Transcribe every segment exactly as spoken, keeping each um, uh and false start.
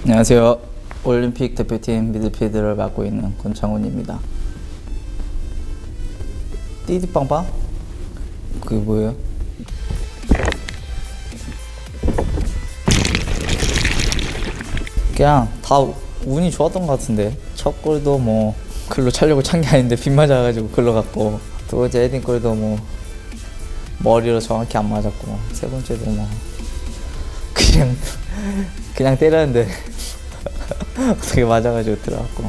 안녕하세요. 올림픽 대표팀 미드필더를 맡고 있는 권창훈입니다. 띠디빵빵? 그게 뭐예요? 그냥 다 운이 좋았던 것 같은데, 첫 골도 뭐 글로 차려고 찬 게 아닌데 빗 맞아가지고 글로 갔고, 두 번째 헤딩골도 뭐 머리로 정확히 안 맞았고, 세 번째도 뭐 그냥 그냥 때렸는데 어떻게 맞아가지고 들어갔고,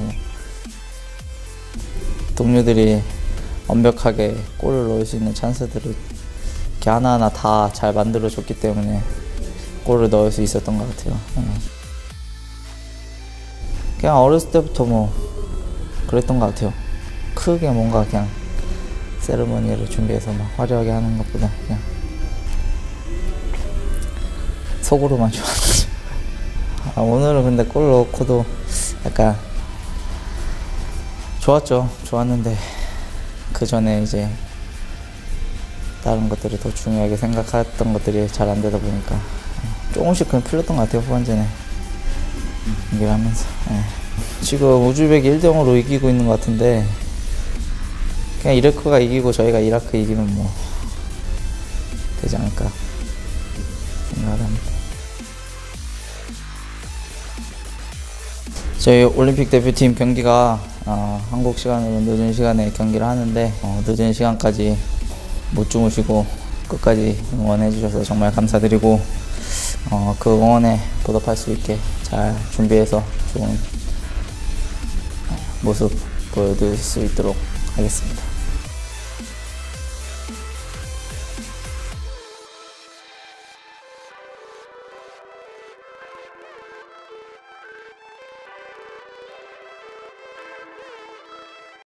동료들이 완벽하게 골을 넣을 수 있는 찬스들을 이렇게 하나하나 다 잘 만들어줬기 때문에 골을 넣을 수 있었던 것 같아요. 그냥 어렸을 때부터 뭐 그랬던 것 같아요. 크게 뭔가 그냥 세레머니를 준비해서 막 화려하게 하는 것보다 그냥 속으로만 좋아하죠. 아, 오늘은 근데 골 넣고도 약간 좋았죠. 좋았는데 그 전에 이제 다른 것들을 더 중요하게 생각했던 것들이 잘 안 되다 보니까 조금씩 그냥 풀렸던 것 같아요. 후반전에 경기를 하면서. 네. 지금 우즈벡이 일 대 영으로 이기고 있는 것 같은데, 그냥 이라크가 이기고 저희가 이라크 이기면 뭐 되지 않을까 생각을 합니다. 저희 올림픽 대표팀 경기가 어, 한국 시간으로 늦은 시간에 경기를 하는데, 어, 늦은 시간까지 못 주무시고 끝까지 응원해 주셔서 정말 감사드리고, 어, 그 응원에 보답할 수 있게 잘 준비해서 좋은 모습 보여드릴 수 있도록 하겠습니다.